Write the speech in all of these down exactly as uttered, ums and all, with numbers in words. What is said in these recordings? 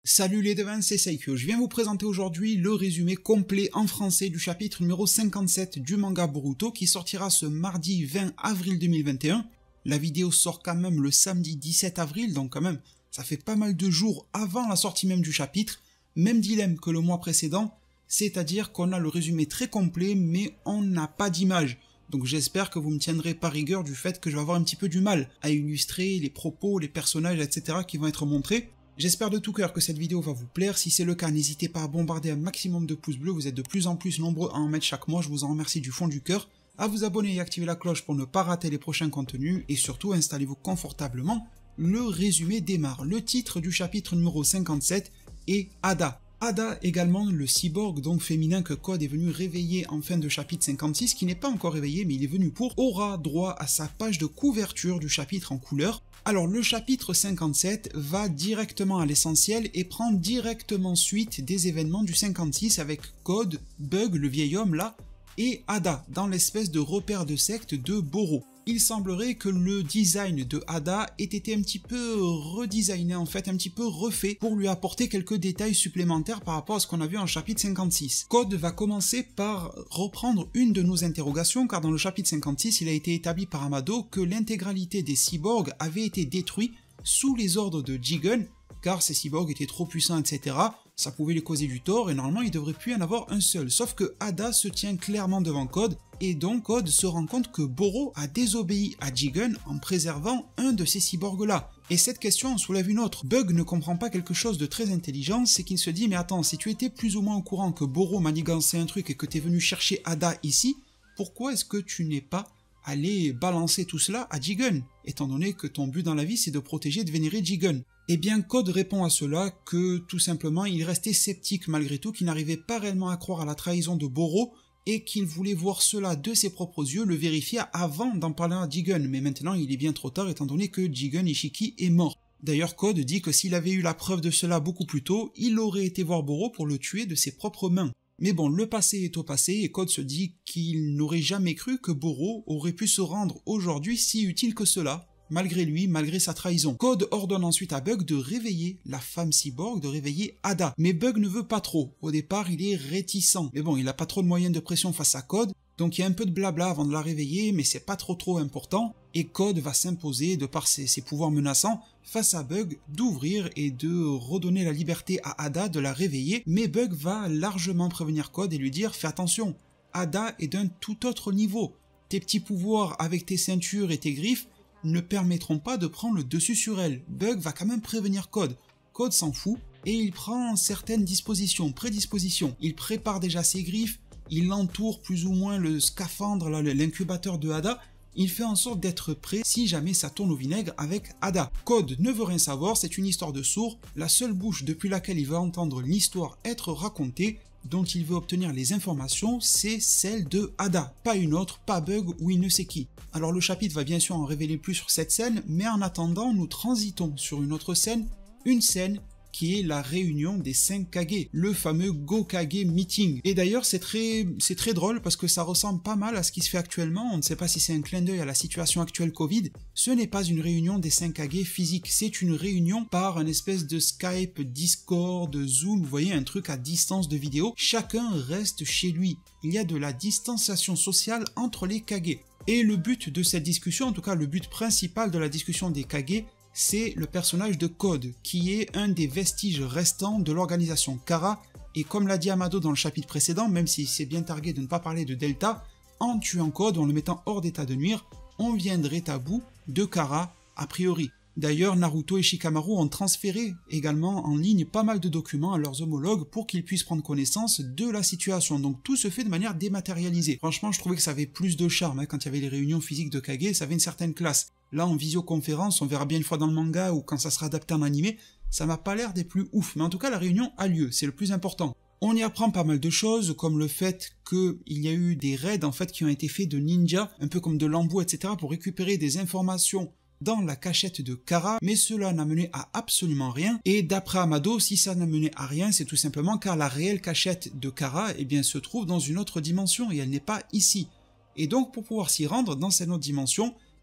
Salut les devins, c'est Saikyo. Je viens vous présenter aujourd'hui le résumé complet en français du chapitre numéro cinquante-sept du manga Boruto qui sortira ce mardi vingt avril deux mille vingt et un. La vidéo sort quand même le samedi dix-sept avril, donc quand même ça fait pas mal de jours avant la sortie même du chapitre. Même dilemme que le mois précédent, c'est-à-dire qu'on a le résumé très complet mais on n'a pas d'image. Donc j'espère que vous me tiendrez par rigueur du fait que je vais avoir un petit peu du mal à illustrer les propos, les personnages, et cetera qui vont être montrés. J'espère de tout cœur que cette vidéo va vous plaire. Si c'est le cas, n'hésitez pas à bombarder un maximum de pouces bleus. Vous êtes de plus en plus nombreux à en mettre chaque mois. Je vous en remercie du fond du cœur. À vous abonner et activer la cloche pour ne pas rater les prochains contenus. Et surtout, installez-vous confortablement. Le résumé démarre. Le titre du chapitre numéro cinquante-sept est Ada. Ada également le cyborg donc féminin que Code est venu réveiller en fin de chapitre cinquante-six, qui n'est pas encore réveillé mais il est venu pour, aura droit à sa page de couverture du chapitre en couleur. Alors le chapitre cinquante-sept va directement à l'essentiel et prend directement suite des événements du cinquante-six avec Code, Bug, le vieil homme là, et Ada dans l'espèce de repère de secte de Boro. Il semblerait que le design de Ada ait été un petit peu redesigné en fait, un petit peu refait pour lui apporter quelques détails supplémentaires par rapport à ce qu'on a vu en chapitre cinquante-six. Code va commencer par reprendre une de nos interrogations car dans le chapitre cinquante-six il a été établi par Amado que l'intégralité des cyborgs avait été détruite sous les ordres de Jigen car ces cyborgs étaient trop puissants et cetera. Ça pouvait les causer du tort et normalement il devrait plus y en avoir un seul. Sauf que Ada se tient clairement devant Code et donc Code se rend compte que Boro a désobéi à Jigen en préservant un de ces cyborgs là. Et cette question en soulève une autre. Bug ne comprend pas quelque chose de très intelligent, c'est qu'il se dit mais attends, si tu étais plus ou moins au courant que Boro manigançait un truc et que tu es venu chercher Ada ici, pourquoi est-ce que tu n'es pas allé balancer tout cela à Jigen, étant donné que ton but dans la vie c'est de protéger et de vénérer Jigen? Eh bien Code répond à cela que tout simplement il restait sceptique malgré tout, qu'il n'arrivait pas réellement à croire à la trahison de Boro et qu'il voulait voir cela de ses propres yeux, le vérifier avant d'en parler à Jigen, mais maintenant il est bien trop tard étant donné que Jigen Ishiki est mort. D'ailleurs Code dit que s'il avait eu la preuve de cela beaucoup plus tôt, il aurait été voir Boro pour le tuer de ses propres mains. Mais bon, le passé est au passé et Code se dit qu'il n'aurait jamais cru que Boro aurait pu se rendre aujourd'hui si utile que cela, malgré lui, malgré sa trahison. Code ordonne ensuite à Bug de réveiller la femme cyborg, de réveiller Ada. Mais Bug ne veut pas trop. Au départ, il est réticent. Mais bon, il n'a pas trop de moyens de pression face à Code, donc il y a un peu de blabla avant de la réveiller, mais c'est pas trop trop important. Et Code va s'imposer, de par ses, ses pouvoirs menaçants, face à Bug, d'ouvrir et de redonner la liberté à Ada de la réveiller. Mais Bug va largement prévenir Code et lui dire « Fais attention, Ada est d'un tout autre niveau. Tes petits pouvoirs avec tes ceintures et tes griffes ne permettront pas de prendre le dessus sur elle. » Bug va quand même prévenir Code. Code s'en fout et il prend certaines dispositions, prédispositions. Il prépare déjà ses griffes, il entoure plus ou moins le scaphandre, l'incubateur de Ada. Il fait en sorte d'être prêt si jamais ça tourne au vinaigre avec Ada. Code ne veut rien savoir, c'est une histoire de sourd. La seule bouche depuis laquelle il va entendre l'histoire être racontée, dont il veut obtenir les informations, c'est celle de Ada, pas une autre, pas Bug ou il ne sait qui. Alors le chapitre va bien sûr en révéler plus sur cette scène, mais en attendant nous transitons sur une autre scène, une scène qui est la réunion des cinq Kage, le fameux Gokage Meeting. Et d'ailleurs c'est très, c'est très drôle parce que ça ressemble pas mal à ce qui se fait actuellement, on ne sait pas si c'est un clin d'œil à la situation actuelle Covid. Ce n'est pas une réunion des cinq Kage physique, c'est une réunion par une espèce de Skype, Discord, Zoom, vous voyez, un truc à distance de vidéo. Chacun reste chez lui, il y a de la distanciation sociale entre les Kage. Et le but de cette discussion, en tout cas le but principal de la discussion des Kage, c'est le personnage de Code, qui est un des vestiges restants de l'organisation Kara, et comme l'a dit Amado dans le chapitre précédent, même s'il s'est bien targué de ne pas parler de Delta, en tuant Code, en le mettant hors d'état de nuire, on viendrait à bout de Kara a priori. D'ailleurs, Naruto et Shikamaru ont transféré également en ligne pas mal de documents à leurs homologues pour qu'ils puissent prendre connaissance de la situation. Donc tout se fait de manière dématérialisée. Franchement, je trouvais que ça avait plus de charme hein, quand il y avait les réunions physiques de Kage, ça avait une certaine classe. Là, en visioconférence, on verra bien une fois dans le manga ou quand ça sera adapté en animé, ça m'a pas l'air des plus ouf. Mais en tout cas, la réunion a lieu, c'est le plus important. On y apprend pas mal de choses, comme le fait qu'il y a eu des raids en fait qui ont été faits de ninjas, un peu comme de l'embout, et cetera, pour récupérer des informations dans la cachette de Kara, mais cela n'a mené à absolument rien, et d'après Amado, si ça n'a mené à rien, c'est tout simplement car la réelle cachette de Kara eh bien, se trouve dans une autre dimension, et elle n'est pas ici. Et donc pour pouvoir s'y rendre dans cette autre dimension,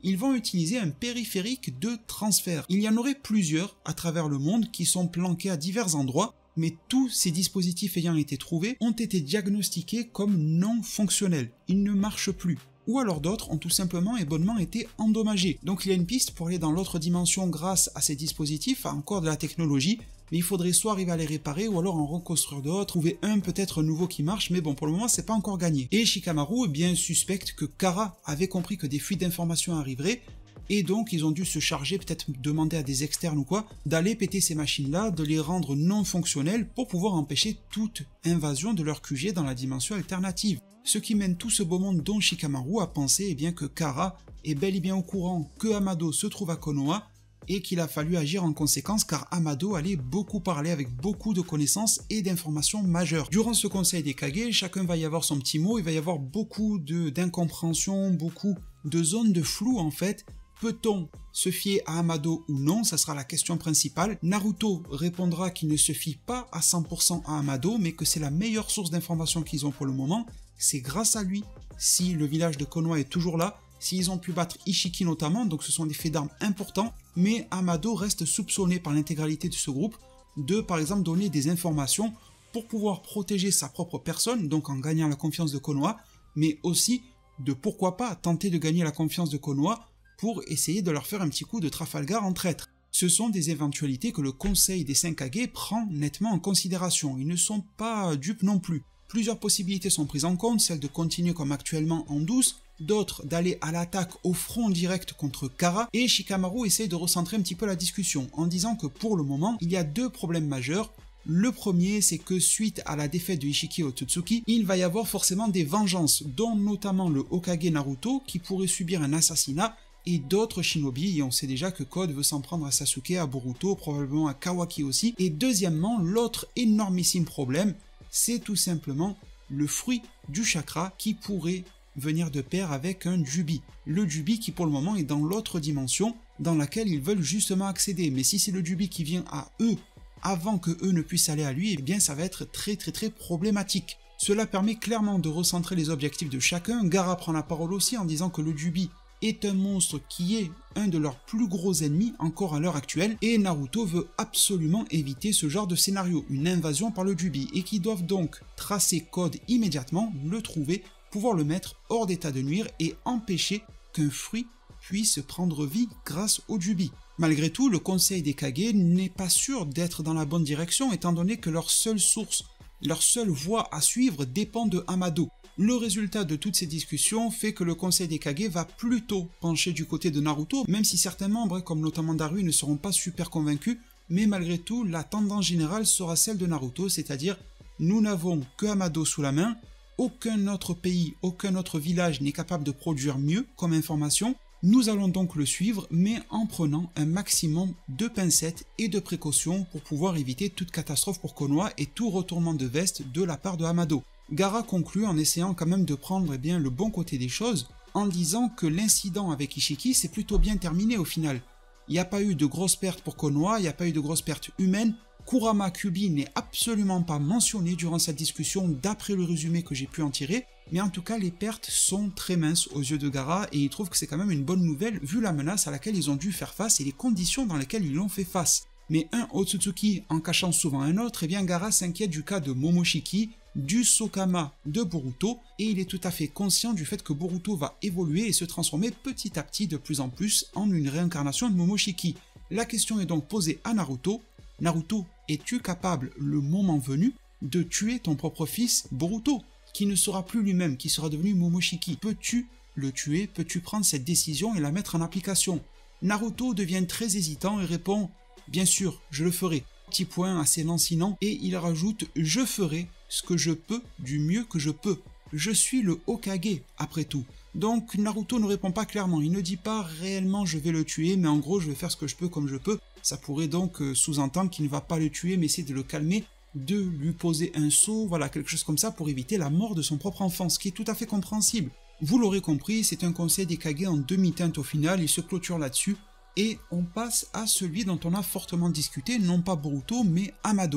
ils vont utiliser un périphérique de transfert. Il y en aurait plusieurs à travers le monde qui sont planqués à divers endroits, mais tous ces dispositifs ayant été trouvés ont été diagnostiqués comme non fonctionnels. Ils ne marchent plus. Ou alors d'autres ont tout simplement et bonnement été endommagés. Donc il y a une piste pour aller dans l'autre dimension grâce à ces dispositifs, à encore de la technologie, mais il faudrait soit arriver à les réparer ou alors en reconstruire d'autres, trouver un peut-être nouveau qui marche, mais bon pour le moment c'est pas encore gagné. Et Shikamaru eh bien suspecte que Kara avait compris que des fuites d'informations arriveraient, et donc ils ont dû se charger, peut-être demander à des externes ou quoi, d'aller péter ces machines-là, de les rendre non fonctionnelles pour pouvoir empêcher toute invasion de leur Q G dans la dimension alternative. Ce qui mène tout ce beau monde dont Shikamaru a pensé eh bien que Kara est bel et bien au courant que Amado se trouve à Konoha, et qu'il a fallu agir en conséquence car Amado allait beaucoup parler avec beaucoup de connaissances et d'informations majeures. Durant ce conseil des Kage, chacun va y avoir son petit mot, il va y avoir beaucoup d'incompréhension, beaucoup de zones de flou en fait. Peut-on se fier à Amado ou non? Ça sera la question principale. Naruto répondra qu'il ne se fie pas à cent pour cent à Amado, mais que c'est la meilleure source d'information qu'ils ont pour le moment. C'est grâce à lui si le village de Konoha est toujours là, s'ils ont pu battre Ishiki notamment, donc ce sont des faits d'armes importants, mais Amado reste soupçonné par l'intégralité de ce groupe de par exemple donner des informations pour pouvoir protéger sa propre personne, donc en gagnant la confiance de Konoha, mais aussi de pourquoi pas tenter de gagner la confiance de Konoha pour essayer de leur faire un petit coup de Trafalgar en traître. Ce sont des éventualités que le conseil des cinq Kage prend nettement en considération, ils ne sont pas dupes non plus. Plusieurs possibilités sont prises en compte, celle de continuer comme actuellement en douce, d'autres d'aller à l'attaque au front direct contre Kara, et Shikamaru essaye de recentrer un petit peu la discussion en disant que pour le moment, il y a deux problèmes majeurs. Le premier, c'est que suite à la défaite de Ishiki Otsutsuki, il va y avoir forcément des vengeances, dont notamment le Hokage Naruto qui pourrait subir un assassinat, et d'autres shinobi, et on sait déjà que Code veut s'en prendre à Sasuke, à Boruto, probablement à Kawaki aussi. Et deuxièmement, l'autre énormissime problème, c'est tout simplement le fruit du chakra qui pourrait venir de pair avec un Jubi. Le Jubi qui pour le moment est dans l'autre dimension dans laquelle ils veulent justement accéder. Mais si c'est le Jubi qui vient à eux avant que eux ne puissent aller à lui, eh bien ça va être très très très problématique. Cela permet clairement de recentrer les objectifs de chacun. Gaara prend la parole aussi en disant que le Jubi est un monstre qui est un de leurs plus gros ennemis encore à l'heure actuelle, et Naruto veut absolument éviter ce genre de scénario, une invasion par le Jubi, et qui doivent donc tracer Code immédiatement, le trouver, pouvoir le mettre hors d'état de nuire et empêcher qu'un fruit puisse prendre vie grâce au Jubi. Malgré tout, le conseil des Kage n'est pas sûr d'être dans la bonne direction étant donné que leur seule source, leur seule voie à suivre dépend de Amado. Le résultat de toutes ces discussions fait que le conseil des Kage va plutôt pencher du côté de Naruto, même si certains membres, comme notamment Darui, ne seront pas super convaincus, mais malgré tout, la tendance générale sera celle de Naruto, c'est-à-dire nous n'avons que Amado sous la main, aucun autre pays, aucun autre village n'est capable de produire mieux comme information, nous allons donc le suivre, mais en prenant un maximum de pincettes et de précautions pour pouvoir éviter toute catastrophe pour Konoha et tout retournement de veste de la part de Amado. Gaara conclut en essayant quand même de prendre eh bien, le bon côté des choses, en disant que l'incident avec Ishiki s'est plutôt bien terminé au final. Il n'y a pas eu de grosses pertes pour Konoha, il n'y a pas eu de grosses pertes humaines, Kurama Kyuubi n'est absolument pas mentionné durant cette discussion d'après le résumé que j'ai pu en tirer, mais en tout cas les pertes sont très minces aux yeux de Gaara et il trouve que c'est quand même une bonne nouvelle vu la menace à laquelle ils ont dû faire face et les conditions dans lesquelles ils l'ont fait face. Mais un Otsutsuki en cachant souvent un autre, et bien Gaara s'inquiète du cas de Momoshiki, du Sokama de Boruto, et il est tout à fait conscient du fait que Boruto va évoluer et se transformer petit à petit de plus en plus en une réincarnation de Momoshiki. La question est donc posée à Naruto. Naruto, es-tu capable, le moment venu, de tuer ton propre fils Boruto, qui ne sera plus lui-même, qui sera devenu Momoshiki? Peux-tu le tuer? Peux-tu prendre cette décision et la mettre en application? Naruto devient très hésitant et répond « Bien sûr, je le ferai ». Petit point assez lancinant, et il rajoute « Je ferai ce que je peux du mieux que je peux. Je suis le Hokage, après tout ». Donc Naruto ne répond pas clairement, il ne dit pas réellement je vais le tuer, mais en gros je vais faire ce que je peux comme je peux. Ça pourrait donc sous-entendre qu'il ne va pas le tuer, mais essayer de le calmer, de lui poser un sceau, voilà, quelque chose comme ça pour éviter la mort de son propre enfant, ce qui est tout à fait compréhensible. Vous l'aurez compris, c'est un conseil des Kage en demi-teinte au final, il se clôture là-dessus, et on passe à celui dont on a fortement discuté, non pas Boruto, mais Amado,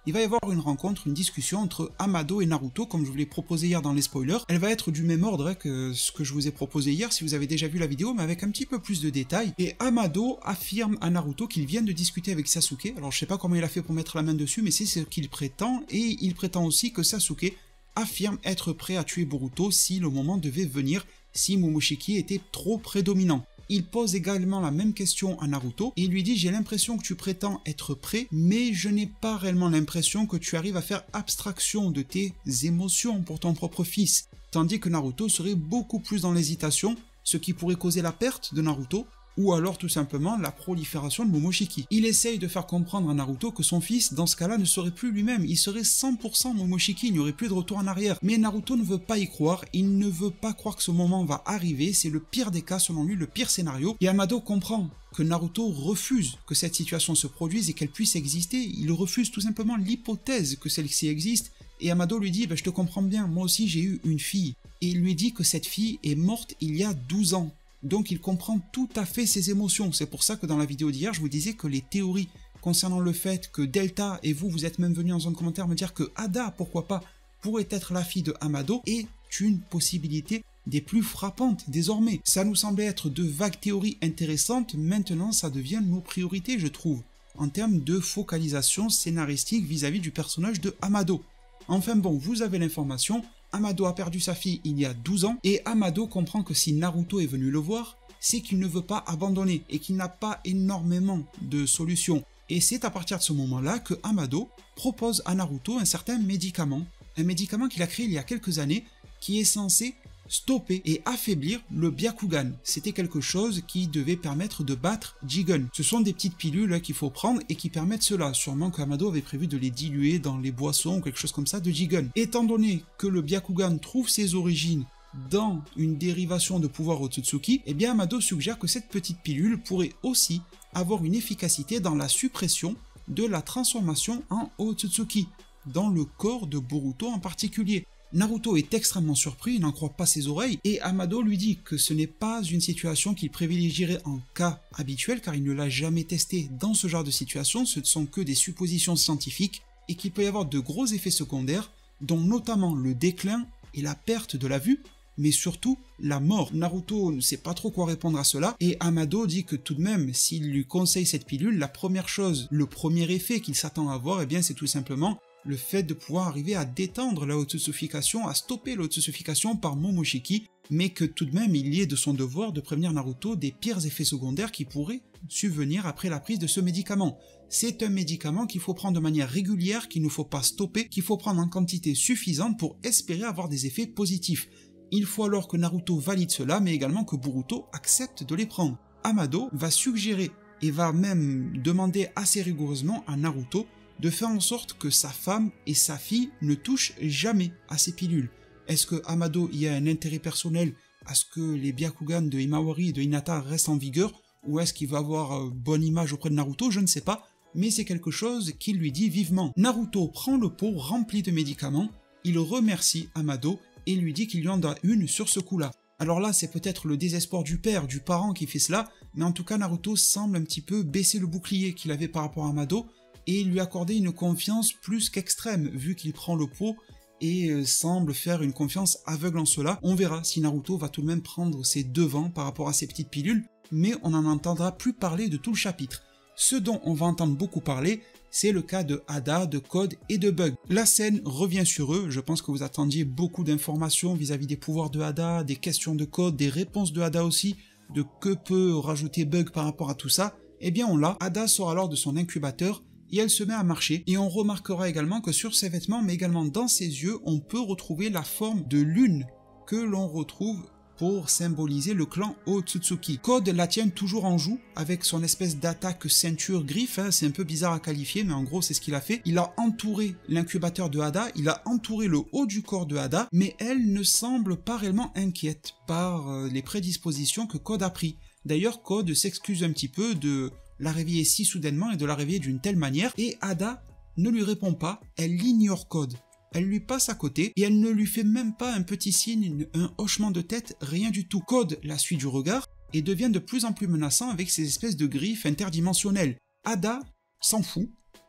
il va y avoir une rencontre, une discussion entre Amado et Naruto, comme je vous l'ai proposé hier dans les spoilers. Elle va être du même ordre hein, que ce que je vous ai proposé hier, si vous avez déjà vu la vidéo, mais avec un petit peu plus de détails. Et Amado affirme à Naruto qu'il vient de discuter avec Sasuke. Alors je sais pas comment il a fait pour mettre la main dessus, mais c'est ce qu'il prétend, et il prétend aussi que Sasuke affirme être prêt à tuer Boruto si le moment devait venir, si Momoshiki était trop prédominant. Il pose également la même question à Naruto et il lui dit « J'ai l'impression que tu prétends être prêt, mais je n'ai pas réellement l'impression que tu arrives à faire abstraction de tes émotions pour ton propre fils. » Tandis que Naruto serait beaucoup plus dans l'hésitation, ce qui pourrait causer la perte de Naruto, ou alors tout simplement la prolifération de Momoshiki. Il essaye de faire comprendre à Naruto que son fils, dans ce cas-là, ne serait plus lui-même, il serait cent pour cent Momoshiki, il n'y aurait plus de retour en arrière. Mais Naruto ne veut pas y croire, il ne veut pas croire que ce moment va arriver, c'est le pire des cas selon lui, le pire scénario. Et Amado comprend que Naruto refuse que cette situation se produise et qu'elle puisse exister, il refuse tout simplement l'hypothèse que celle-ci existe, et Amado lui dit bah, « Je te comprends bien, moi aussi j'ai eu une fille. » Et il lui dit que cette fille est morte il y a douze ans. Donc il comprend tout à fait ses émotions. C'est pour ça que dans la vidéo d'hier, je vous disais que les théories concernant le fait que Delta, et vous, vous êtes même venu en zone commentaire me dire que Ada, pourquoi pas, pourrait être la fille de Amado, est une possibilité des plus frappantes désormais. Ça nous semblait être de vagues théories intéressantes, maintenant ça devient nos priorités, je trouve, en termes de focalisation scénaristique vis-à-vis du personnage de Amado. Enfin bon, vous avez l'information, Amado a perdu sa fille il y a douze ans, et Amado comprend que si Naruto est venu le voir, c'est qu'il ne veut pas abandonner, et qu'il n'a pas énormément de solutions. Et c'est à partir de ce moment-là que Amado propose à Naruto un certain médicament, un médicament qu'il a créé il y a quelques années, qui est censé stopper et affaiblir le Byakugan. C'était quelque chose qui devait permettre de battre Jigen. Ce sont des petites pilules qu'il faut prendre et qui permettent cela. Sûrement qu'Amado avait prévu de les diluer dans les boissons ou quelque chose comme ça de Jigen. Étant donné que le Byakugan trouve ses origines dans une dérivation de pouvoir Otsutsuki, eh bien Amado suggère que cette petite pilule pourrait aussi avoir une efficacité dans la suppression de la transformation en Otsutsuki, dans le corps de Boruto en particulier. Naruto est extrêmement surpris, il n'en croit pas ses oreilles, et Amado lui dit que ce n'est pas une situation qu'il privilégierait en cas habituel, car il ne l'a jamais testé dans ce genre de situation, ce ne sont que des suppositions scientifiques, et qu'il peut y avoir de gros effets secondaires, dont notamment le déclin et la perte de la vue, mais surtout la mort. Naruto ne sait pas trop quoi répondre à cela, et Amado dit que tout de même, s'il lui conseille cette pilule, la première chose, le premier effet qu'il s'attend à voir, eh bien c'est tout simplement le fait de pouvoir arriver à détendre la Otsusufication, à stopper l'Otsusufication par Momoshiki, mais que tout de même il y est de son devoir de prévenir Naruto des pires effets secondaires qui pourraient subvenir après la prise de ce médicament. C'est un médicament qu'il faut prendre de manière régulière, qu'il ne faut pas stopper, qu'il faut prendre en quantité suffisante pour espérer avoir des effets positifs. Il faut alors que Naruto valide cela, mais également que Boruto accepte de les prendre. Amado va suggérer et va même demander assez rigoureusement à Naruto de faire en sorte que sa femme et sa fille ne touchent jamais à ces pilules. Est-ce que Amado y a un intérêt personnel à ce que les Byakugan de Himawari et de Hinata restent en vigueur, ou est-ce qu'il va avoir euh, bonne image auprès de Naruto? Je ne sais pas, mais c'est quelque chose qu'il lui dit vivement. Naruto prend le pot rempli de médicaments, il remercie Amado et lui dit qu'il y en a une sur ce coup-là. Alors là, c'est peut-être le désespoir du père, du parent qui fait cela, mais en tout cas Naruto semble un petit peu baisser le bouclier qu'il avait par rapport à Amado, et lui accorder une confiance plus qu'extrême, vu qu'il prend le pot et euh, semble faire une confiance aveugle en cela. On verra si Naruto va tout de même prendre ses devants par rapport à ces petites pilules, mais on n'en entendra plus parler de tout le chapitre. Ce dont on va entendre beaucoup parler, c'est le cas de Ada, de Code et de Bug. La scène revient sur eux, je pense que vous attendiez beaucoup d'informations vis-à-vis des pouvoirs de Ada, des questions de Code, des réponses de Ada aussi, de que peut rajouter Bug par rapport à tout ça. Eh bien on l'a, Ada sort alors de son incubateur, et elle se met à marcher, et on remarquera également que sur ses vêtements, mais également dans ses yeux, on peut retrouver la forme de lune que l'on retrouve pour symboliser le clan Otsutsuki. Code la tient toujours en joue, avec son espèce d'attaque ceinture griffe, hein, c'est un peu bizarre à qualifier, mais en gros c'est ce qu'il a fait. Il a entouré l'incubateur de Ada, il a entouré le haut du corps de Ada, mais elle ne semble pas réellement inquiète par euh, les prédispositions que Code a pris. D'ailleurs, Code s'excuse un petit peu de la réveiller si soudainement et de la réveiller d'une telle manière, et Ada ne lui répond pas, elle ignore Code. Elle lui passe à côté et elle ne lui fait même pas un petit signe, un hochement de tête, rien du tout. Code la suit du regard et devient de plus en plus menaçant avec ses espèces de griffes interdimensionnelles. Ada s'en fout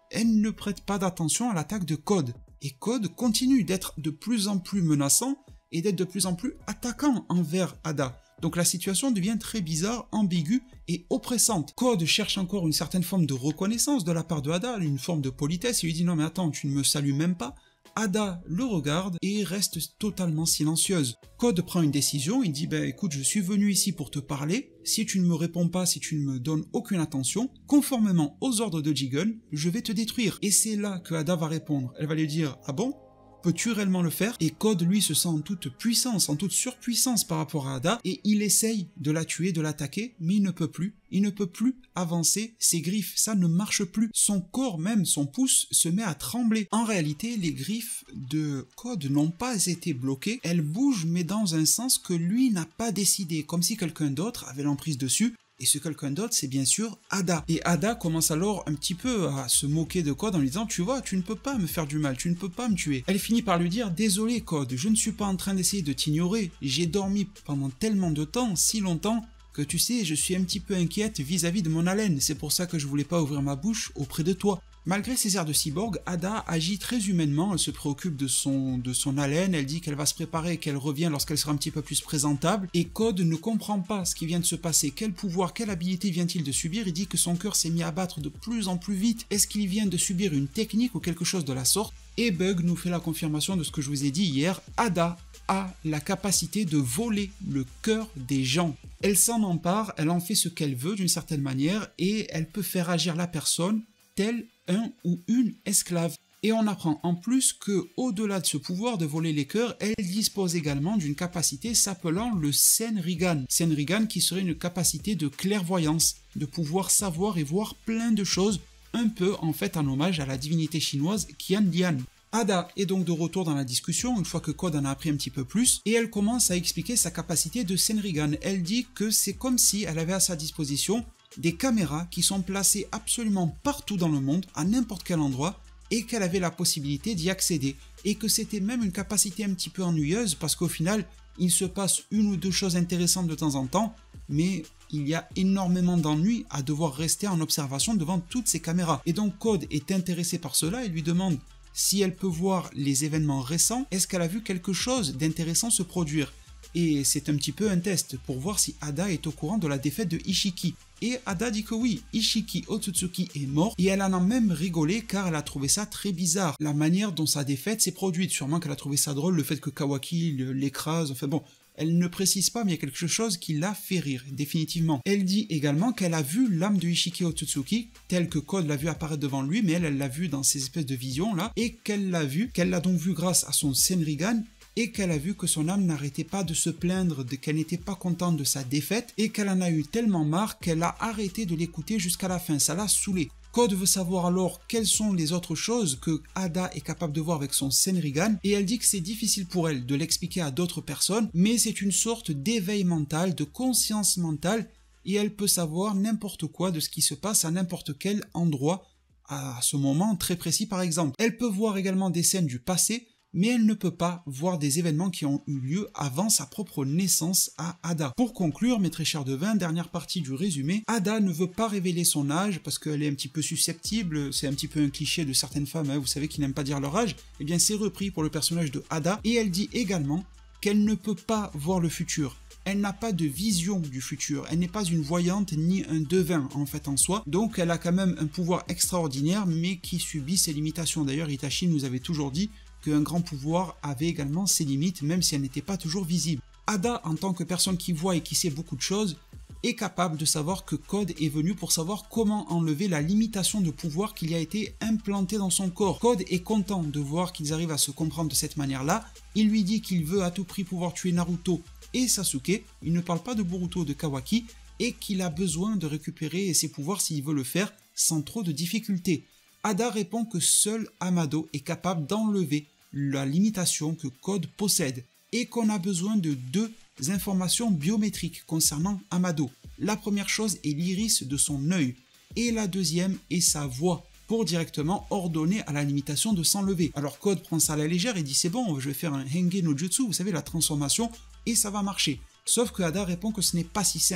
elle ne prête pas d'attention à l'attaque de Code. Et Code continue d'être de plus en plus menaçant et d'être de plus en plus attaquant envers Ada. Donc la situation devient très bizarre, ambiguë et oppressante. Code cherche encore une certaine forme de reconnaissance de la part de Ada, une forme de politesse, et lui dit non mais attends, tu ne me salues même pas. Ada le regarde et reste totalement silencieuse. Code prend une décision, il dit ben écoute, je suis venu ici pour te parler, si tu ne me réponds pas, si tu ne me donnes aucune attention, conformément aux ordres de Jigen, je vais te détruire. Et c'est là que Ada va répondre, elle va lui dire ah bon? Peux-tu réellement le faire? Et Code, lui, se sent en toute puissance, en toute surpuissance par rapport à Ada, et il essaye de la tuer, de l'attaquer, mais il ne peut plus. Il ne peut plus avancer ses griffes, ça ne marche plus. Son corps même, son pouce, se met à trembler. En réalité, les griffes de Code n'ont pas été bloquées, elles bougent, mais dans un sens que lui n'a pas décidé, comme si quelqu'un d'autre avait l'emprise dessus. Et ce quelqu'un d'autre, c'est bien sûr Ada. Et Ada commence alors un petit peu à se moquer de Code en lui disant « Tu vois, tu ne peux pas me faire du mal, tu ne peux pas me tuer. » Elle finit par lui dire « Désolé Code, je ne suis pas en train d'essayer de t'ignorer. J'ai dormi pendant tellement de temps, si longtemps, que tu sais, je suis un petit peu inquiète vis-à-vis de mon haleine. C'est pour ça que je voulais pas ouvrir ma bouche auprès de toi. » Malgré ses airs de cyborg, Ada agit très humainement, elle se préoccupe de son, de son haleine, elle dit qu'elle va se préparer et qu'elle revient lorsqu'elle sera un petit peu plus présentable, et Code ne comprend pas ce qui vient de se passer, quel pouvoir, quelle habilité vient-il de subir, il dit que son cœur s'est mis à battre de plus en plus vite, est-ce qu'il vient de subir une technique ou quelque chose de la sorte? Et Bug nous fait la confirmation de ce que je vous ai dit hier, Ada a la capacité de voler le cœur des gens. Elle s'en empare, elle en fait ce qu'elle veut d'une certaine manière, et elle peut faire agir la personne telle un ou une esclave. Et on apprend en plus que, au-delà de ce pouvoir de voler les cœurs, elle dispose également d'une capacité s'appelant le Senrigan. Senrigan qui serait une capacité de clairvoyance, de pouvoir savoir et voir plein de choses, un peu en fait en hommage à la divinité chinoise Qiandian. Ada est donc de retour dans la discussion une fois que Code en a appris un petit peu plus et elle commence à expliquer sa capacité de Senrigan. Elle dit que c'est comme si elle avait à sa disposition des caméras qui sont placées absolument partout dans le monde, à n'importe quel endroit, et qu'elle avait la possibilité d'y accéder. Et que c'était même une capacité un petit peu ennuyeuse parce qu'au final, il se passe une ou deux choses intéressantes de temps en temps, mais il y a énormément d'ennuis à devoir rester en observation devant toutes ces caméras. Et donc Code est intéressé par cela et lui demande si elle peut voir les événements récents, est-ce qu'elle a vu quelque chose d'intéressant se produire? Et c'est un petit peu un test pour voir si Ada est au courant de la défaite de Ishiki. Et Ada dit que oui, Ishiki Otsutsuki est mort et elle en a même rigolé car elle a trouvé ça très bizarre, la manière dont sa défaite s'est produite. Sûrement qu'elle a trouvé ça drôle, le fait que Kawaki l'écrase, enfin bon, elle ne précise pas mais il y a quelque chose qui l'a fait rire, définitivement. Elle dit également qu'elle a vu l'âme de Ishiki Otsutsuki, telle que Code l'a vu apparaître devant lui, mais elle, elle l'a vu dans ces espèces de visions là, et qu'elle l'a vu, qu'elle l'a donc vu grâce à son Senrigan, et qu'elle a vu que son âme n'arrêtait pas de se plaindre, qu'elle n'était pas contente de sa défaite, et qu'elle en a eu tellement marre qu'elle a arrêté de l'écouter jusqu'à la fin, ça l'a saoulée. Code veut savoir alors quelles sont les autres choses que Ada est capable de voir avec son Senrigan, et elle dit que c'est difficile pour elle de l'expliquer à d'autres personnes, mais c'est une sorte d'éveil mental, de conscience mentale, et elle peut savoir n'importe quoi de ce qui se passe à n'importe quel endroit, à ce moment très précis par exemple. Elle peut voir également des scènes du passé, mais elle ne peut pas voir des événements qui ont eu lieu avant sa propre naissance à Ada. Pour conclure, mes très chers devins, dernière partie du résumé, Ada ne veut pas révéler son âge parce qu'elle est un petit peu susceptible, c'est un petit peu un cliché de certaines femmes, hein, vous savez, qui n'aiment pas dire leur âge, et bien c'est repris pour le personnage de Ada, et elle dit également qu'elle ne peut pas voir le futur. Elle n'a pas de vision du futur, elle n'est pas une voyante ni un devin en fait en soi, donc elle a quand même un pouvoir extraordinaire mais qui subit ses limitations. D'ailleurs Itachi nous avait toujours dit qu'un grand pouvoir avait également ses limites, même si elles n'étaient pas toujours visibles. Ada, en tant que personne qui voit et qui sait beaucoup de choses, est capable de savoir que Code est venu pour savoir comment enlever la limitation de pouvoir qu'il y a été implantée dans son corps. Code est content de voir qu'ils arrivent à se comprendre de cette manière-là. Il lui dit qu'il veut à tout prix pouvoir tuer Naruto et Sasuke, il ne parle pas de Boruto ou de Kawaki, et qu'il a besoin de récupérer ses pouvoirs s'il veut le faire sans trop de difficultés. Ada répond que seul Amado est capable d'enlever la limitation que Code possède et qu'on a besoin de deux informations biométriques concernant Amado. La première chose est l'iris de son œil et la deuxième est sa voix pour directement ordonner à la limitation de s'enlever. Alors Code prend ça à la légère et dit c'est bon, je vais faire un Henge no Jutsu, vous savez la transformation, et ça va marcher. Sauf que Ada répond que ce n'est pas si simple.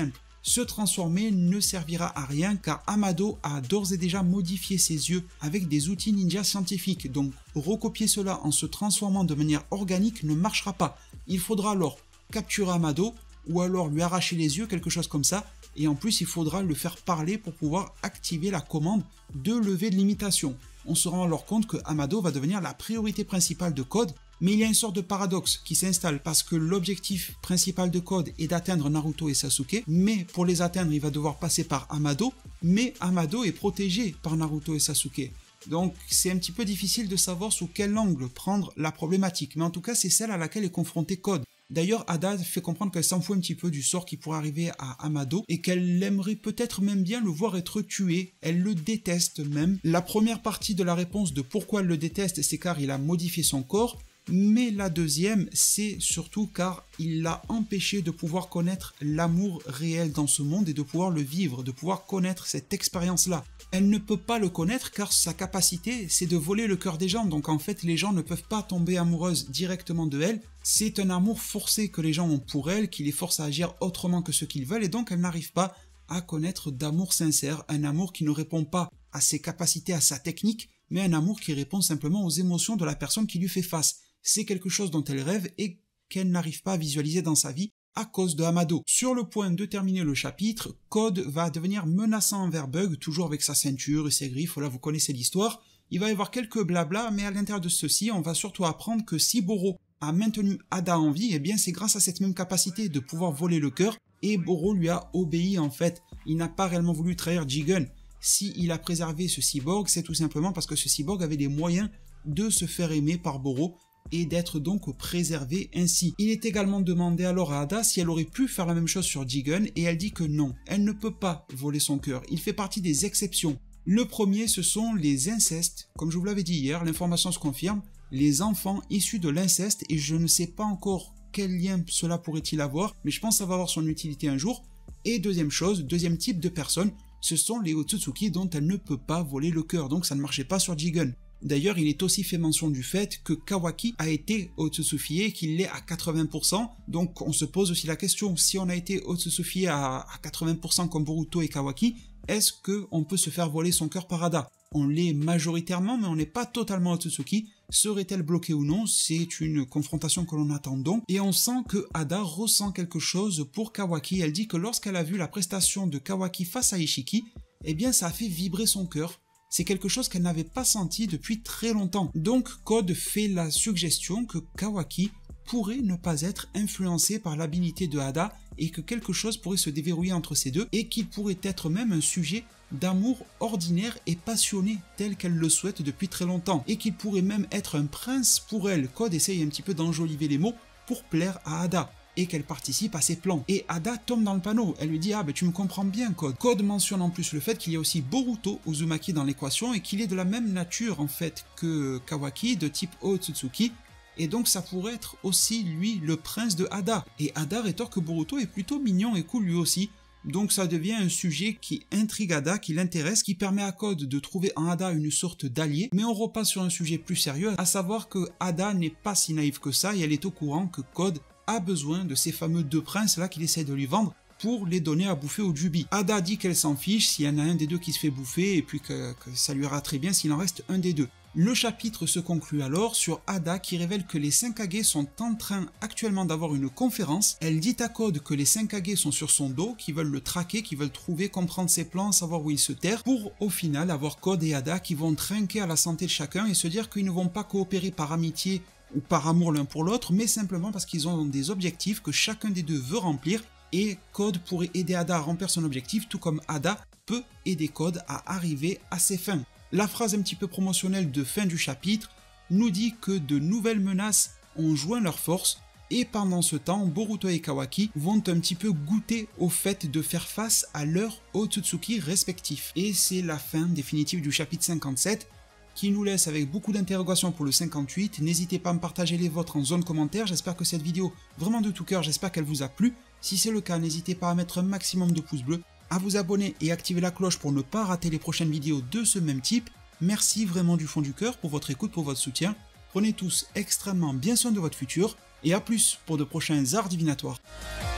Se transformer ne servira à rien car Amado a d'ores et déjà modifié ses yeux avec des outils ninja scientifiques, donc recopier cela en se transformant de manière organique ne marchera pas. Il faudra alors capturer Amado ou alors lui arracher les yeux, quelque chose comme ça, et en plus il faudra le faire parler pour pouvoir activer la commande de levée de limitation. On se rend alors compte que Amado va devenir la priorité principale de Code, mais il y a une sorte de paradoxe qui s'installe parce que l'objectif principal de Code est d'atteindre Naruto et Sasuke, mais pour les atteindre il va devoir passer par Amado, mais Amado est protégé par Naruto et Sasuke. Donc c'est un petit peu difficile de savoir sous quel angle prendre la problématique, mais en tout cas c'est celle à laquelle est confronté Code. D'ailleurs, Ada fait comprendre qu'elle s'en fout un petit peu du sort qui pourrait arriver à Amado et qu'elle aimerait peut-être même bien le voir être tué. Elle le déteste même. La première partie de la réponse de pourquoi elle le déteste, c'est car il a modifié son corps. Mais la deuxième, c'est surtout car il l'a empêché de pouvoir connaître l'amour réel dans ce monde et de pouvoir le vivre, de pouvoir connaître cette expérience-là. Elle ne peut pas le connaître car sa capacité, c'est de voler le cœur des gens. Donc en fait, les gens ne peuvent pas tomber amoureuses directement de elle. C'est un amour forcé que les gens ont pour elle, qui les force à agir autrement que ce qu'ils veulent. Et donc elle n'arrive pas à connaître d'amour sincère, un amour qui ne répond pas à ses capacités, à sa technique, mais un amour qui répond simplement aux émotions de la personne qui lui fait face. C'est quelque chose dont elle rêve et qu'elle n'arrive pas à visualiser dans sa vie à cause de Amado. Sur le point de terminer le chapitre, Code va devenir menaçant envers Bug, toujours avec sa ceinture et ses griffes, là vous connaissez l'histoire. Il va y avoir quelques blabla, mais à l'intérieur de ceci, on va surtout apprendre que si Boro a maintenu Ada en vie, eh bien c'est grâce à cette même capacité de pouvoir voler le cœur, et Boro lui a obéi en fait. Il n'a pas réellement voulu trahir Jigen. S'il a préservé ce cyborg, c'est tout simplement parce que ce cyborg avait les moyens de se faire aimer par Boro, et d'être donc préservé ainsi. Il est également demandé alors à Ada si elle aurait pu faire la même chose sur Jigen et elle dit que non, elle ne peut pas voler son cœur, il fait partie des exceptions. Le premier, ce sont les incestes, comme je vous l'avais dit hier, l'information se confirme, les enfants issus de l'inceste et je ne sais pas encore quel lien cela pourrait-il avoir, mais je pense que ça va avoir son utilité un jour. Et deuxième chose, deuxième type de personnes, ce sont les Otsutsuki dont elle ne peut pas voler le cœur, donc ça ne marchait pas sur Jigen. D'ailleurs, il est aussi fait mention du fait que Kawaki a été Otsutsufié et qu'il l'est à quatre-vingts pour cent. Donc on se pose aussi la question, si on a été Otsutsufié à, à quatre-vingts pour cent comme Boruto et Kawaki, est-ce qu'on peut se faire voler son cœur par Ada? On l'est majoritairement, mais on n'est pas totalement Otsutsuki. Serait-elle bloquée ou non? C'est une confrontation que l'on attend donc. Et on sent que Ada ressent quelque chose pour Kawaki. Elle dit que lorsqu'elle a vu la prestation de Kawaki face à Ishiki, eh bien ça a fait vibrer son cœur. C'est quelque chose qu'elle n'avait pas senti depuis très longtemps. Donc Code fait la suggestion que Kawaki pourrait ne pas être influencé par l'habilité de Ada et que quelque chose pourrait se déverrouiller entre ces deux et qu'il pourrait être même un sujet d'amour ordinaire et passionné tel qu'elle le souhaite depuis très longtemps et qu'il pourrait même être un prince pour elle. Code essaye un petit peu d'enjoliver les mots pour plaire à Ada et qu'elle participe à ses plans. Et Ada tombe dans le panneau, elle lui dit « Ah ben tu me comprends bien Code ». Code mentionne en plus le fait qu'il y a aussi Boruto Uzumaki dans l'équation et qu'il est de la même nature en fait que Kawaki, de type Otsutsuki, et donc ça pourrait être aussi lui le prince de Ada. Et Ada rétorque que Boruto est plutôt mignon et cool lui aussi. Donc ça devient un sujet qui intrigue Ada, qui l'intéresse, qui permet à Code de trouver en Ada une sorte d'allié. Mais on repasse sur un sujet plus sérieux, à savoir que Ada n'est pas si naïve que ça et elle est au courant que Code a besoin de ces fameux deux princes là qu'il essaie de lui vendre pour les donner à bouffer au Jubi. Ada dit qu'elle s'en fiche s'il y en a un des deux qui se fait bouffer et puis que, que ça lui ira très bien s'il en reste un des deux. Le chapitre se conclut alors sur Ada qui révèle que les cinq Kage sont en train actuellement d'avoir une conférence. Elle dit à Code que les cinq Kage sont sur son dos, qui veulent le traquer, qui veulent trouver, comprendre ses plans, savoir où il se terre, pour au final avoir Code et Ada qui vont trinquer à la santé de chacun et se dire qu'ils ne vont pas coopérer par amitié ou par amour l'un pour l'autre, mais simplement parce qu'ils ont des objectifs que chacun des deux veut remplir, et Code pourrait aider Ada à remplir son objectif, tout comme Ada peut aider Code à arriver à ses fins. La phrase un petit peu promotionnelle de fin du chapitre nous dit que de nouvelles menaces ont joint leurs forces, et pendant ce temps, Boruto et Kawaki vont un petit peu goûter au fait de faire face à leurs Otsutsuki respectifs. Et c'est la fin définitive du chapitre cinquante-sept, qui nous laisse avec beaucoup d'interrogations pour le cinquante-huit. N'hésitez pas à me partager les vôtres en zone commentaire. J'espère que cette vidéo, vraiment de tout cœur, j'espère qu'elle vous a plu. Si c'est le cas, n'hésitez pas à mettre un maximum de pouces bleus, à vous abonner et activer la cloche pour ne pas rater les prochaines vidéos de ce même type. Merci vraiment du fond du cœur pour votre écoute, pour votre soutien. Prenez tous extrêmement bien soin de votre futur, et à plus pour de prochains arts divinatoires.